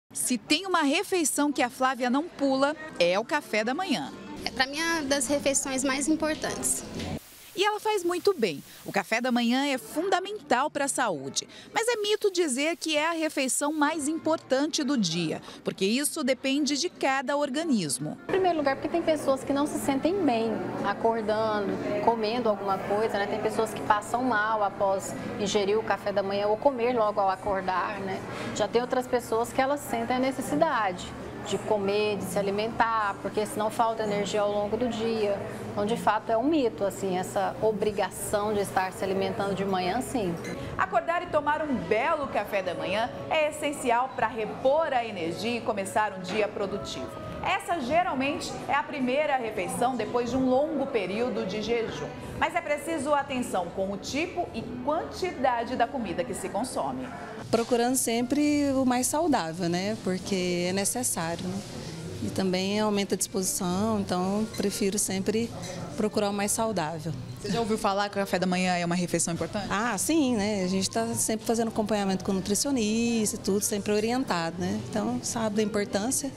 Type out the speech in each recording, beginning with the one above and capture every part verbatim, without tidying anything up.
Se tem uma refeição que a Flávia não pula, é o café da manhã. É, para mim, é uma das refeições mais importantes. E ela faz muito bem. O café da manhã é fundamental para a saúde. Mas é mito dizer que é a refeição mais importante do dia, porque isso depende de cada organismo. Em primeiro lugar, porque tem pessoas que não se sentem bem acordando, comendo alguma coisa, né? Tem pessoas que passam mal após ingerir o café da manhã ou comer logo ao acordar, né? Já tem outras pessoas que elas sentem a necessidade de comer, de se alimentar, porque senão falta energia ao longo do dia. Então, de fato, é um mito, assim, essa obrigação de estar se alimentando de manhã, sim. Acordar e tomar um belo café da manhã é essencial para repor a energia e começar um dia produtivo. Essa geralmente é a primeira refeição depois de um longo período de jejum. Mas é preciso atenção com o tipo e quantidade da comida que se consome. Procurando sempre o mais saudável, né? Porque é necessário, né? E também aumenta a disposição, então prefiro sempre procurar o mais saudável. Você já ouviu falar que o café da manhã é uma refeição importante? Ah, sim, né? A gente está sempre fazendo acompanhamento com o nutricionista e tudo, sempre orientado, né? Então, sabe da importância.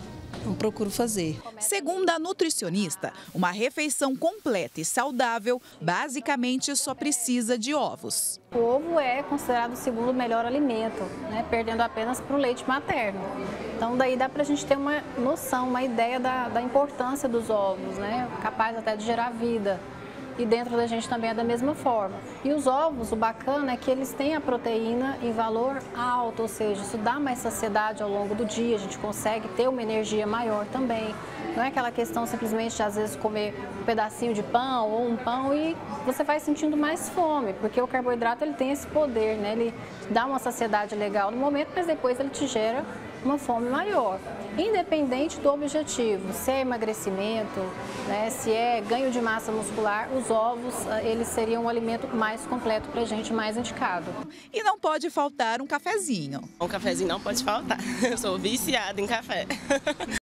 Eu procuro fazer. Segundo a nutricionista, uma refeição completa e saudável basicamente só precisa de ovos. O ovo é considerado o segundo melhor alimento, né? Perdendo apenas para o leite materno. Então daí dá para a gente ter uma noção, uma ideia da, da importância dos ovos, né? Capaz até de gerar vida. E dentro da gente também é da mesma forma. E os ovos, o bacana é que eles têm a proteína em valor alto, ou seja, isso dá mais saciedade ao longo do dia, a gente consegue ter uma energia maior também. Não é aquela questão simplesmente de às vezes comer um pedacinho de pão ou um pão e você vai sentindo mais fome, porque o carboidrato ele tem esse poder, né? Ele dá uma saciedade legal no momento, mas depois ele te gera uma fome maior. Independente do objetivo, se é emagrecimento, né, se é ganho de massa muscular, os ovos, eles seriam um alimento mais completo para a gente, mais indicado. E não pode faltar um cafezinho. Um cafezinho não pode faltar. Eu sou viciada em café.